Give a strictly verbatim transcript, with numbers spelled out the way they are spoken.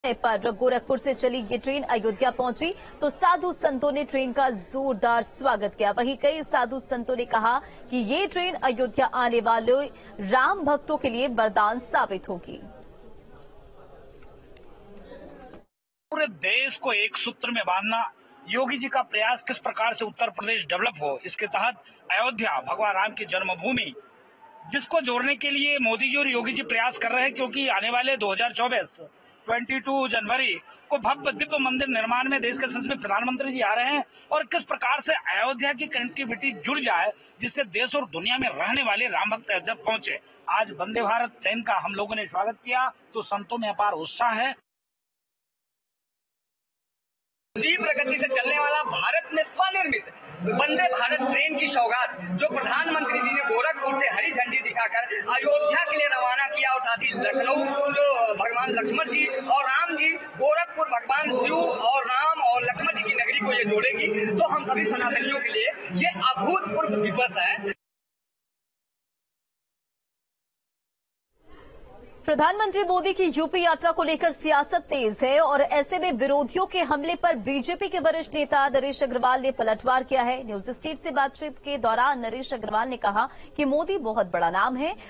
पर गोरखपुर से चली ये ट्रेन अयोध्या पहुंची तो साधु संतों ने ट्रेन का जोरदार स्वागत किया। वहीं कई साधु संतों ने कहा कि ये ट्रेन अयोध्या आने वाले राम भक्तों के लिए वरदान साबित होगी। पूरे देश को एक सूत्र में बांधना योगी जी का प्रयास किस प्रकार से उत्तर प्रदेश डेवलप हो, इसके तहत अयोध्या भगवान राम की जन्मभूमि जिसको जोड़ने के लिए मोदी जी और योगी जी प्रयास कर रहे हैं, क्योंकि आने वाले दो हज़ार चौबीस बाईस जनवरी को भव्य दिव्य मंदिर निर्माण में देश के संसद प्रधानमंत्री जी आ रहे हैं और किस प्रकार से अयोध्या की कनेक्टिविटी जुड़ जाए जिससे देश और दुनिया में रहने वाले राम भक्त अयोध्या पहुंचे। आज वंदे भारत ट्रेन का हम लोगों ने स्वागत किया तो संतों में अपार उत्साह है। तीव्र गति से चलने वाला भारत में स्वनिर्मित वंदे भारत ट्रेन की सौगात जो प्रधानमंत्री जी ने गोरखपुर से हरी झंडी दिखाकर अयोध्या के लिए रवाना किया और साथ ही लखनऊ जो भगवान लक्ष्मण जी और राम जी गोरखपुर भगवान शिव और राम और लक्ष्मण जी की नगरी को ये जोड़ेगी, तो हम सभी सनातनियों के लिए ये अभूतपूर्व दिवस है। प्रधानमंत्री मोदी की यूपी यात्रा को लेकर सियासत तेज है और ऐसे में विरोधियों के हमले पर बीजेपी के वरिष्ठ नेता नरेश अग्रवाल ने पलटवार किया है। न्यूज स्टेट से बातचीत के दौरान नरेश अग्रवाल ने कहा कि मोदी बहुत बड़ा नाम है।